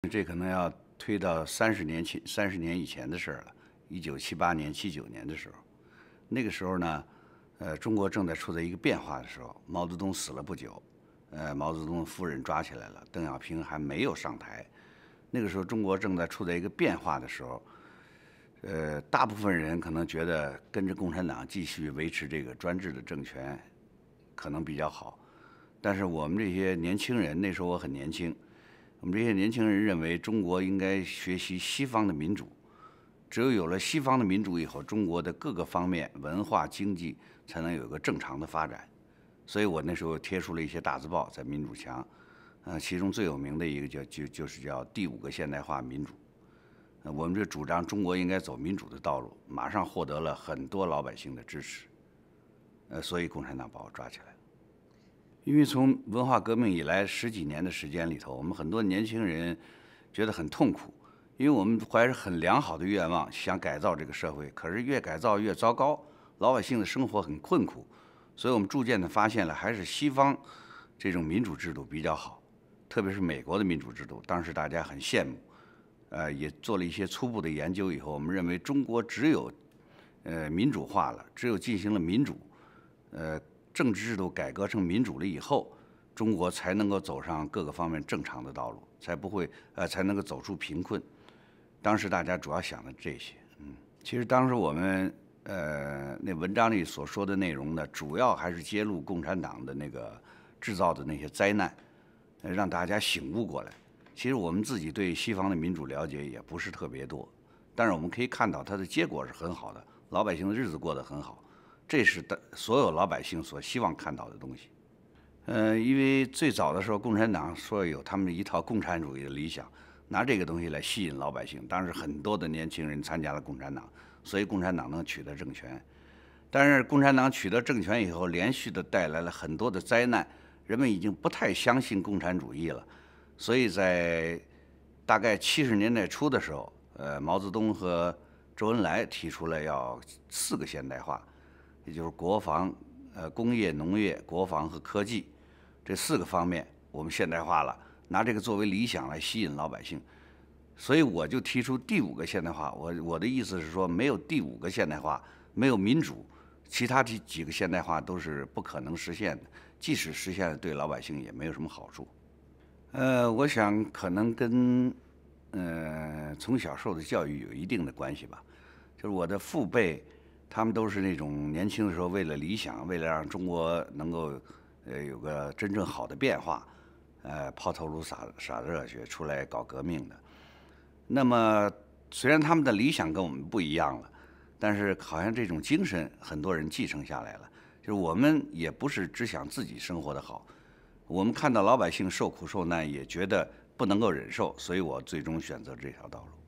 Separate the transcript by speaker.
Speaker 1: 这可能要推到30年以前的事儿了，1978年、79年的时候，那个时候呢，中国正在处在一个变化的时候。毛泽东死了不久，毛泽东的夫人抓起来了，邓小平还没有上台。那个时候，中国正在处在一个变化的时候。大部分人可能觉得跟着共产党继续维持这个专制的政权，可能比较好。但是我们这些年轻人，那时候我很年轻，我们这些年轻人认为中国应该学习西方的民主，只有了西方的民主以后，中国的各个方面，文化、经济才能有一个正常的发展。所以我那时候贴出了一些大字报在民主墙，其中最有名的一个就是叫第5个现代化民主。我们这主张中国应该走民主的道路，马上获得了很多老百姓的支持，所以共产党把我抓起来了。因为从文化革命以来10几年的时间里头，我们很多年轻人觉得很痛苦，因为我们怀着很良好的愿望，想改造这个社会，可是越改造越糟糕，老百姓的生活很困苦，所以我们逐渐地发现了，还是西方这种民主制度比较好，特别是美国的民主制度，当时大家很羡慕。也做了一些初步的研究以后，我们认为中国只有民主化了，只有进行了民主，政治制度改革成民主了以后，中国才能够走上各个方面正常的道路，才能够走出贫困。当时大家主要想的这些，其实当时我们那文章里所说的内容呢，主要还是揭露共产党的那个制造的那些灾难，让大家醒悟过来。其实我们自己对西方的民主了解也不是特别多，但是我们可以看到它的结果是很好的，老百姓的日子过得很好，这是所有老百姓所希望看到的东西。因为最早的时候，共产党说有他们一套共产主义的理想，拿这个东西来吸引老百姓。当时很多的年轻人参加了共产党，所以共产党能取得政权。但是共产党取得政权以后，连续的带来了很多的灾难，人们已经不太相信共产主义了。所以在大概70年代初的时候，毛泽东和周恩来提出了要4个现代化，也就是国防、工业、农业、国防和科技这4个方面，我们现代化了，拿这个作为理想来吸引老百姓。所以我就提出第5个现代化。我的意思是说，没有第5个现代化，没有民主，其他几个现代化都是不可能实现的，即使实现了，对老百姓也没有什么好处。我想可能跟从小受的教育有一定的关系吧。就是我的父辈，他们都是那种年轻的时候为了理想，为了让中国能够有个真正好的变化，抛头颅洒热血出来搞革命的。那么虽然他们的理想跟我们不一样了，但是好像这种精神很多人继承下来了。就是我们也不是只想自己生活得好。我们看到老百姓受苦受难，也觉得不能够忍受，所以我最终选择这条道路。